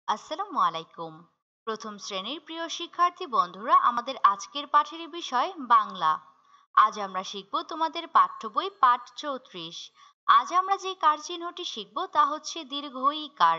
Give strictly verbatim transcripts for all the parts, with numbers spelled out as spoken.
আসসালামু আলাইকুম। প্রথম শ্রেণীর প্রিয় শিক্ষার্থী বন্ধুরা, আমাদের আজকের পাঠের বিষয় বাংলা। আজ আমরা শিখব তোমাদের পাঠ্য বই পাঠ চৌত্রিশ। আজ আমরা যে কার চিহ্নটি শিখব তা হচ্ছে দীর্ঘ ই কার।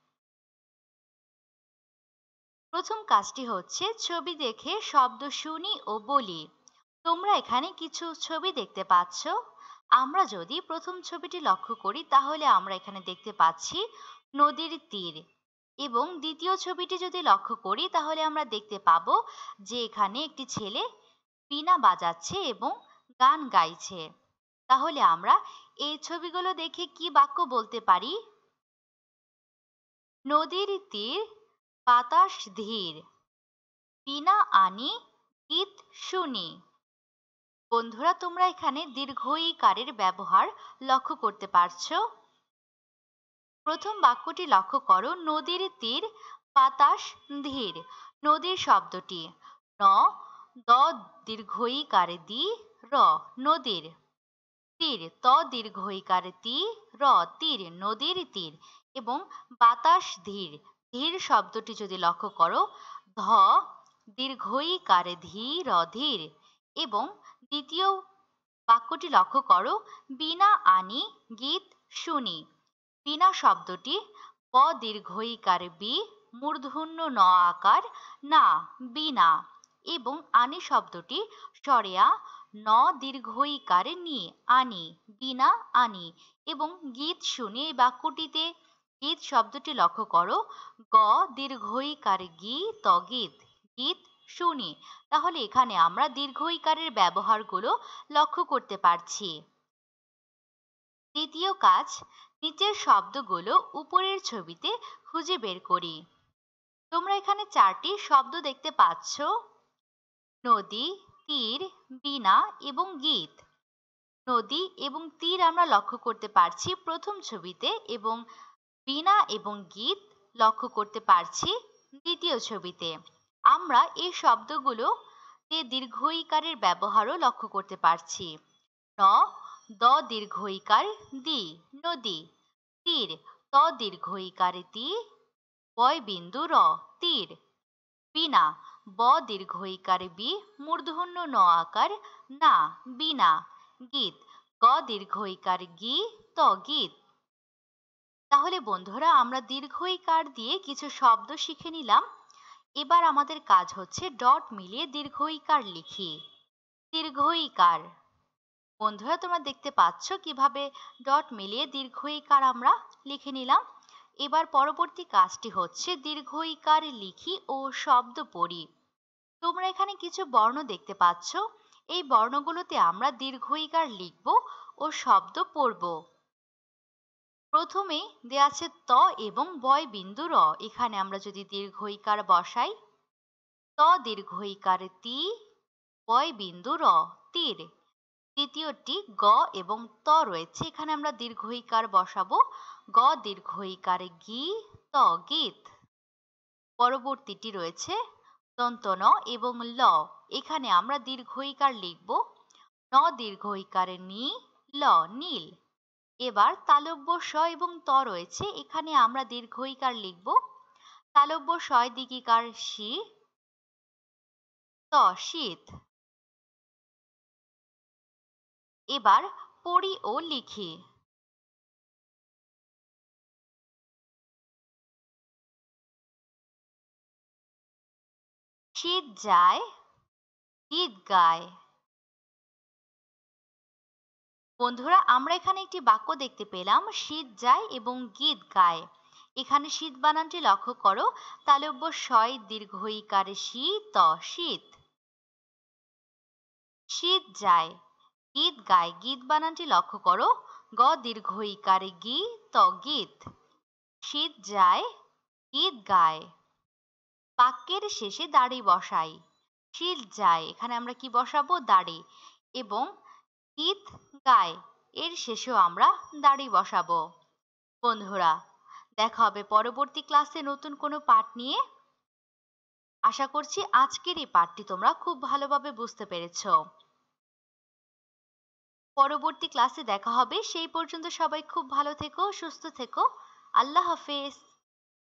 প্রথম কাজটি হচ্ছে ছবি দেখে শব্দ শুনি ও বলি। তোমরা এখানে কিছু ছবি দেখতে পাচ্ছ। আমরা যদি প্রথম ছবিটি লক্ষ্য করি তাহলে আমরা এখানে দেখতে পাচ্ছি নদীর তীর, এবং দ্বিতীয় ছবিটি যদি লক্ষ্য করি তাহলে আমরা দেখতে পাবো যে এখানে একটি ছেলে বীণা বাজাচ্ছে এবং গান গাইছে। তাহলে আমরা এই ছবিগুলো দেখে কি বাক্য বলতে পারি? নদীর তীর, বাতাস ধীর, বীণা আনি, গীত শুনি। বন্ধুরা, তোমরা এখানে দীর্ঘ ই কারের ব্যবহার লক্ষ্য করতে পারছো। প্রথম বাক্যটি লক্ষ্য করো, নদীর তীর, বাতাস ধীর। নদীর শব্দটি ন, দ দীর্ঘ ই কারে দি, র, নদীর। তীর, ত দীর্ঘ ই কারে তি, র, তীর, নদীর তীর। এবং বাতাস ধীর, ধীর শব্দটি যদি লক্ষ্য করো, ধ দীর্ঘ ই কারে ধি, র, ধীর। এবং দ্বিতীয় বাক্যটি লক্ষ্য করো, বীণা আনি, গীত শুনি। বীণা শব্দটি ব দীর্ঘ ই কারে বি, মূর্ধন্য ন আকার না, বীণা। এবং আনি শব্দটি সরেয়া ন দীর্ঘ ই কারে নি, আনি, বীণা আনি। এবং গীত শুনি, এই বাক্যটিতে গীত শব্দটি লক্ষ্য করো, গ দীর্ঘ ই কারে গি, ত গীত, গীত শুনি। তাহলে এখানে আমরা দীর্ঘ ই কারের ব্যবহারগুলো লক্ষ্য করতে পারছি। দ্বিতীয় কাজ, নিচের শব্দগুলো উপরের ছবিতে খুঁজে বের করি। তোমরা এখানে চারটি শব্দ দেখতে পাচ্ছ, নদী, তীর, বীণা এবং গীত। নদী এবং তীর আমরা লক্ষ্য করতে পারছি প্রথম ছবিতে, এবং বীণা এবং গীত লক্ষ্য করতে পারছি দ্বিতীয় ছবিতে। আমরা এই শব্দগুলো দীর্ঘ ই কারের ব্যবহারও লক্ষ্য করতে পারছি। ন দ দীর্ঘ ই কার দি, নদী। তীর, ত দীর্ঘ ই কারে তি, বয় বিন্দু র, তীর। বীণা, ব দীর্ঘ ই কারে বি, মূর্ধন্য ন আকার না, বীণা। গীত, গ দীর্ঘ ই কার গি, ত গীত। তাহলে বন্ধুরা, আমরা দীর্ঘ ই কার দিয়ে কিছু শব্দ শিখে নিলাম। এবার আমাদের কাজ হচ্ছে ডট মিলিয়ে দীর্ঘ ই কার লিখি। দীর্ঘ ই কার। বন্ধুরা, তোমরা দেখতে পাচ্ছ কিভাবে ডট মিলিয়ে দীর্ঘ ই কার আমরা লিখে নিলাম। এবার পরবর্তী কাজটি হচ্ছে দীর্ঘ ই কার লিখি ও শব্দ পড়ি। তোমরা এখানে কিছু বর্ণ দেখতে পাচ্ছ। এই বর্ণগুলোতে আমরা দীর্ঘ ই কার লিখব ও শব্দ পড়ব। প্রথমে দেয়া আছে ত এবং বয় বিন্দু র। এখানে আমরা যদি দীর্ঘ ই কার বসাই, ত দীর্ঘ ই কার তি, বয় বিন্দু র, তীর। দ্বিতীয়টি গ এবং ত রয়েছে, এখানে আমরা দীর্ঘ ই কার বসাবো, গ দীর্ঘ ই কারে গি, ত গীত। পরবর্তীটি রয়েছে দন্ত ন এবং ল। এখানে আমরা দীর্ঘ ই কার লিখব, ন দীর্ঘ ই কারে নি, ল, নীল। এবার তালব্য স এবং ত রয়েছে, এখানে আমরা দীর্ঘ ই কার লিখব, তালব্য সয় দিকিকার শি, ত শীত। এবার পড়ি ও লিখি। শীত যায়, গীত গায়। বন্ধুরা, আমরা এখানে একটি বাক্য দেখতে পেলাম, শীত যায় এবং গীত গায়। এখানে শীত বানানটি লক্ষ্য করো, তালব্য সয় দীর্ঘ ই কারে শি, ত শীত। শীত যায়, গীত গায়, গীত বানানটি লক্ষ্য করো, গ দীর্ঘ ই কারে গি, ত গীত। শীত যায়, গীত গায়। বাক্যের শেষে দাড়ি বসাই। শীত যায়, এখানে আমরা কি বসাবো, দাড়ি। এবং গীত গায়, এর শেষেও আমরা দাড়ি বসাবো। বন্ধুরা, দেখা হবে পরবর্তী ক্লাসে নতুন কোনো পাঠ নিয়ে। আশা করছি আজকের এই পাঠটি তোমরা খুব ভালোভাবে বুঝতে পেরেছ। পরবর্তী ক্লাসে দেখা হবে, সেই পর্যন্ত সবাই খুব ভালো থেকো, সুস্থ থেকো। আল্লাহ হাফেজ।